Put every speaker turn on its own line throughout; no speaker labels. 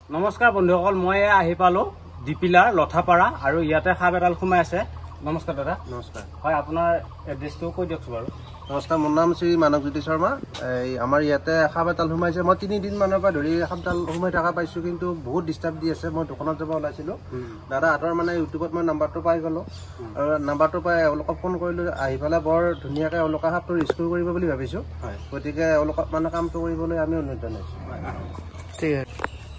নমস্কাৰ বন্ধুসকল, মই আহি পালো ডিপিলাৰ লথাপাৰা আৰু ইয়াতে সাপ এডাল সোমাই আছে। নমস্কাৰ দাদা।
নমস্কাৰ।
হয়, আপোনাৰ এড্ৰেছটো কৈ দিয়কচোন বাৰু।
নমস্কাৰ, মোৰ নাম শ্ৰী মানৱজ্যোতি শৰ্মা। আমাৰ ইয়াতে সাপ এডাল সোমাইছে। মই 3 দিন মানৰ পৰা ধৰি সাপডাল সোমাই থকা পাইছোঁ, কিন্তু বহুত ডিষ্টাৰ্ব দি আছে। মই দোকানত যাব ওলাইছিলোঁ, দাদা হাতৰ মানে ইউটিউবত মই নাম্বাৰটো পাই গ'লোঁ আৰু নাম্বাৰটো পাই এওঁলোকক ফোন কৰিলোঁ। আহি পেলাই বৰ ধুনীয়াকৈ এওঁলোকে সাপটো ৰেস্কিউ কৰিব বুলি ভাবিছোঁ। গতিকে এওঁলোকক মানে কামটো কৰিবলৈ আমি অনুৰোধ জনাইছোঁ।
ঠিক আছে।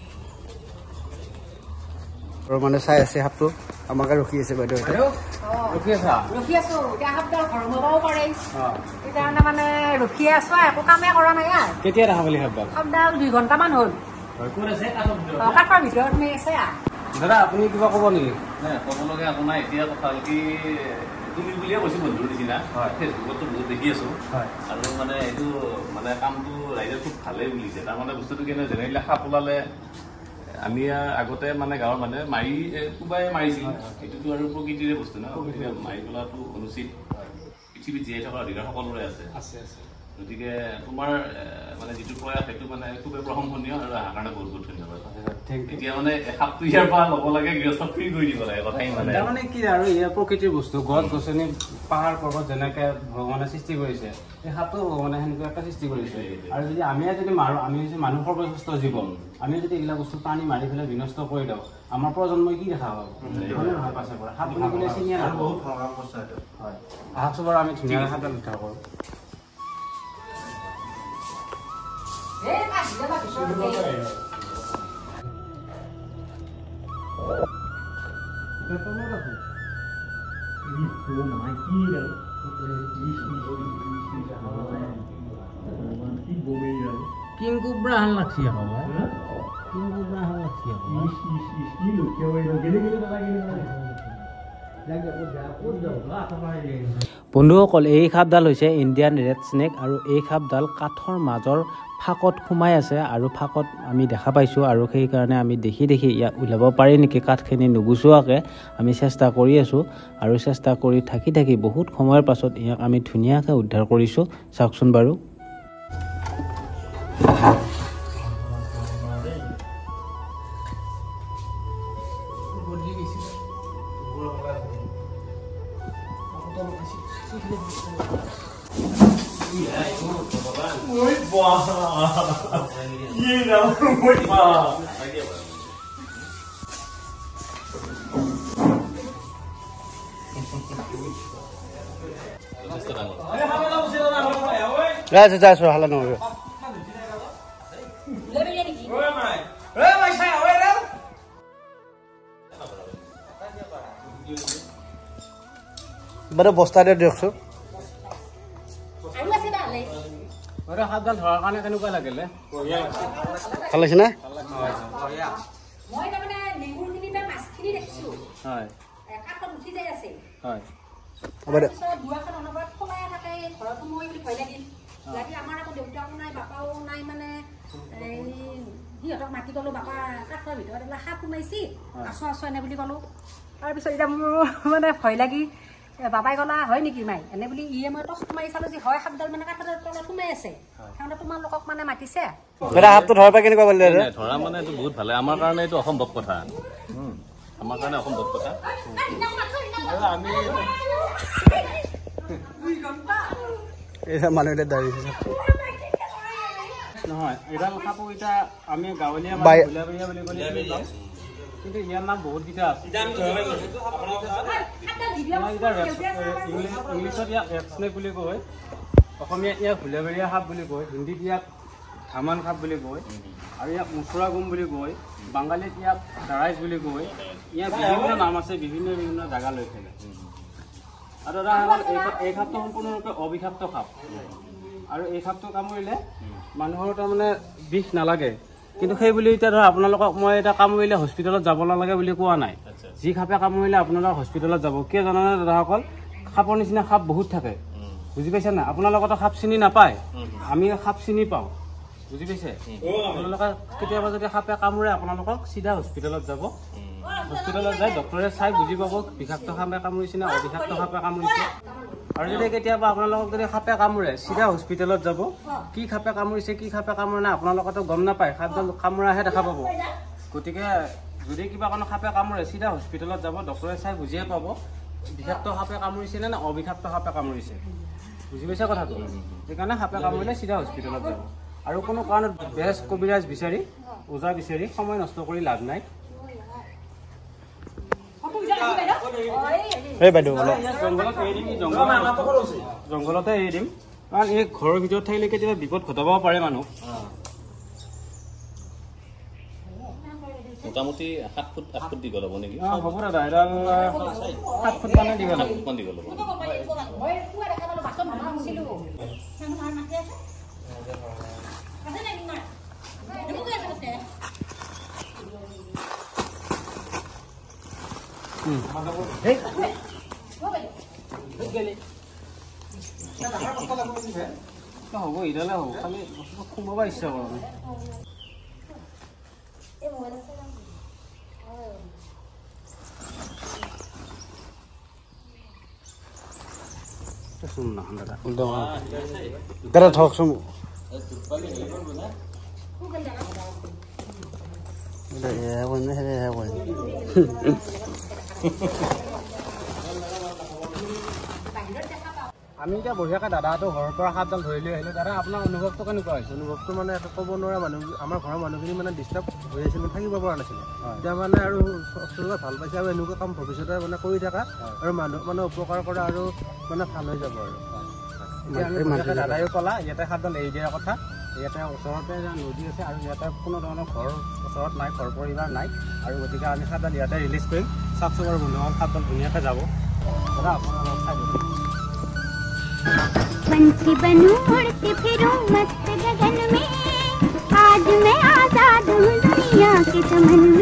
আৰু মানে চাই আছে সাপটো, আমাকে ৰখি আছে বাইদেউ। ৰখি আছা?
ৰখি আছো। এতিয়া সাপডাল ঘৰ সোমাবও পাৰে, সেইকাৰণে মানে ৰখিয়ে আছো, একো কামেই কৰা নাই। আৰু
কেতিয়া দেখা পালি সাপডাল?
সাপডাল 2 ঘণ্টামান হ'ল। কাঠৰ ভিতৰত সোমাই আছে।
দাদা আপুনি কিবা ক'ব নেকি?
ক'বলগীয়া আপোনাৰ এতিয়া কথা হ'ল কি, তুমি বুলিয়ে কৈছোঁ বন্ধুৰ নিচিনা। ফেচবুকতো বহুত দেখি আছোঁ আৰু মানে এইটো মানে কামটো ৰাইজে খুব ভালেই বুলিছে। তাৰমানে বস্তুটো কেনে, যেনেবিলাক সাপ ওলালে আমি আগতে মানে গাঁৱৰ মানুহে মাৰি কোবাই মাৰিছিল। এইটোতো আৰু প্ৰকৃতিৰে বস্তু ন, মাৰি পেলোৱাটো অনুচিত। পৃথিৱীত জীয়াই থকাৰ অধিকাৰ সকলোৰে আছে। গতিকে তোমাৰ মানে যিটো প্ৰয়াস, সেইটো মানে খুবেই প্ৰশংসনীয় আৰু অহাৰ কাৰণে বহুত বহুত ধন্যবাদ। এতিয়া মানে সাপটো ইয়াৰ পৰা ল'ব লাগে, গৃহস্থ ফ্ৰী কৰি দিব লাগে, কথাই মানে।
তাৰমানে কি আৰু ইয়াৰ প্ৰকৃতিৰ বস্তু, গছ গছনি পাহাৰ পৰ্বত যেনেকে ভগৱানে সৃষ্টি কৰিছে, এই সাপটো ভগৱানে সেনেকুৱাকে সৃষ্টি কৰিছে। আৰু যদি আমিয়ে যদি মাৰো, আমি যদি মানুহ সৰ্বশ্ৰেষ্ঠ জীৱ, আমি যদি এইবিলাক বস্তু টানি মাৰি পেলাই বিনষ্ট কৰি দিওঁ, আমাৰ প্ৰজন্মই কি দেখা পাব? পাছে পৰা সাপ বুলি ক'লে চিনিয়ে নাপাব। হয়, আহকচোন বাৰু আমি ধুনীয়াকৈ সাপডাল উদ্ধাৰ কৰোঁ।
কিং কোব্ৰা হাল লাগছি আকৌ, কিং কোব্ৰা হাল লাগছি আকৌ।
বন্ধুসকল, এই সাপডাল হৈছে ইণ্ডিয়ান ৰেড স্নেক আৰু এই সাপডাল কাঠৰ মাজৰ ফাঁকত সোমাই আছে আৰু ফাঁকত আমি দেখা পাইছোঁ। আৰু সেইকাৰণে আমি দেখি ইয়াক ওলাব পাৰি নেকি কাঠখিনি নুগুচোৱাকৈ আমি চেষ্টা কৰি আছোঁ। আৰু চেষ্টা কৰি থাকি বহুত সময়ৰ পাছত ইয়াক আমি ধুনীয়াকৈ উদ্ধাৰ কৰিছোঁ। চাওকচোন বাৰু।
যাইছো হালা নহয়। বাৰু বস্তা দিয়ে দিয়কচোন। সাপডাল ধৰাৰ কাৰণে কেনেকুৱা লাগিলে? ভাল লাগিছে না?
মই তাৰমানে নেগুৰখিনিতে মাছখিনি দেখিছোঁ।
হয়,
কাঠত উঠি যাই আছে।
হয়।
দুৱাখন অনবৰত খোলাই থাকে, ঘৰত সোমাই বুলি ভয় লাগিল। লাগি আমাৰ আকৌ দেউতাকো নাই, বাপাও নাই, মানে সিহঁতক মাতি ক'লো, বাপা কাঠৰ ভিতৰত এইবিলাক সাপ সোমাইছি, আছো এনে বুলি ক'লো। তাৰপিছত এতিয়া মোৰ মানে ভয় লাগি বাবাই ক'লা, হয় নেকি মাই এনে বুলি। মই টৰ্চ মাৰি চালো যে হয়, সাপডাল মানে কাঠৰ তলত সোমাই আছে। সেইকাৰণে তোমালোকক মানে মাতিছে।
সাপটো ধৰাৰ পৰা কেনেকুৱা পালে?
ধৰা মানে এইটো বহুত ভালে, আমাৰ কাৰণে এইটো অসম্ভৱ কথা। আমাৰ কাৰণে অসম্ভৱ কথা। আমি
মানুহ এতিয়া দাঁড়িয়েছে নহয়, এডাল সাপো এতিয়া আমি গাঁৱলীয়া বুলি ক'লে, কিন্তু ইয়াৰ নাম বহুত কেইটা আছে। ইংলিছত ইয়াক ৰেড স্নেক বুলি কয়, অসমীয়াত ইয়াক ভুলেবেৰীয়া সাপ বুলি কয়, হিন্দীত ইয়াক ধামান সাপ বুলি কয়, আৰু ইয়াক মুচৰা গুম বুলি কয়, বাঙালীত ইয়াক দাৰাইজ বুলি কয়। ইয়াৰ বিভিন্ন নাম আছে, বিভিন্ন জেগা লৈ থাকে। আৰু এটা হ'ল এই সাপটো সম্পূৰ্ণৰূপে অবিষাক্ত সাপ, আৰু এই সাপটো কামুৰিলে মানুহৰ তাৰমানে বিষ নালাগে। কিন্তু সেই বুলি এতিয়া ধৰা আপোনালোকক মই এটা কামুৰিলে হস্পিটেলত যাব নালাগে বুলি কোৱা নাই। যি সাপে কামুৰিলে আপোনালোক হস্পিটেলত যাব। কিয় জানানে দাদাসকল? সাপৰ নিচিনা সাপ বহুত থাকে, বুজি পাইছে নাই? আপোনালোকতো সাপ চিনি নাপায়, আমি সাপ চিনি পাওঁ, বুজি পাইছে? আপোনালোকে কেতিয়াবা যদি সাপে কামুৰে আপোনালোকক চিধা হস্পিটেলত যাব। হস্পিটেলত যাই ডক্টৰে চাই বুজি পাব বিষাক্ত সাপে কামুৰিছে নে অবিষাক্ত সাপে কামুৰিছে। আৰু যদি কেতিয়াবা আপোনালোকক যদি সাপে কামুৰে চিধা হস্পিটেলত যাব। কি সাপে কামুৰিছে কি সাপে কামুৰা নাই আপোনালোকেতো গম নাপায়, সাপডাল কামুৰাহে দেখা পাব। গতিকে যদি কিবা কাৰণে সাপে কামুৰে চিধা হস্পিটেলত যাব, ডক্টৰে চাই বুজিয়ে পাব বিষাক্ত সাপে কামুৰিছে নে অবিষাক্ত সাপে কামুৰিছে। বুজি পাইছা কথাটো? সেইকাৰণে সাপে কামুৰিলে চিধা হস্পিটেলত যাব। আৰু কোনো কাৰণত বেজ কবিৰাজ বিচাৰি ওজা বিচাৰি সময় নষ্ট কৰি লাভ নাই। জংঘলতে এৰি দিম, কাৰণ এই ঘৰৰ ভিতৰত থাকিলে কেতিয়াবা বিপদ ঘটাব পাৰে মানুহ।
মোটামুটি 7 ফুট 8 ফুট দীঘল হ'ব নেকি?
হ'ব দাদা, এডাল 7 ফুট মানে দীঘল হ'ব।
দীঘল হ'ব।
হ'ব ইডালে হ'ব, খালি সোমাব ইচ্ছা কৰোঁ আমি। দাদা থকচোন আমি এতিয়া বঢ়িয়াকৈ দাদাহঁতৰ ঘৰৰ পৰা সাপডাল ধৰি লৈ আহিলোঁ। দাদা আপোনাৰ অনুভৱটো কেনেকুৱা হৈছে?
অনুভৱটো মানে এটা ক'ব নোৱাৰা মানুহ, আমাৰ ঘৰৰ মানুহখিনি মানে ডিষ্টাৰ্ব হৈ আছিল, থাকিব পৰা নাছিলে। এতিয়া মানে আৰু চবে ভাল পাইছে আৰু এনেকুৱা কাম ভৱিষ্যতে মানে কৰি থকা আৰু মানুহ মানে উপকাৰ কৰা আৰু মানে ভাল হৈ যাব আৰু।
দাদাইও ক'লা ইয়াতে সাপডাল এৰি দিয়াৰ কথা। ইয়াতে ওচৰতে নদী আছে আৰু ইয়াতে কোনো ধৰণৰ ঘৰ ওচৰত নাই, ঘৰ পৰিবাৰ নাই, আৰু গতিকে আমি সাপডাল ইয়াতে ৰিলিজ কৰিম। চাওকচোন বাৰু বন্ধুসকল, সাপডাল ধুনীয়াকৈ যাব। দাদা আপোনাৰ অলপ চাই দিব।
पंछी बनूं उड़ती फिरूं मस्त गगन में, आज मैं आजाद हूँ दुनिया के चमन में।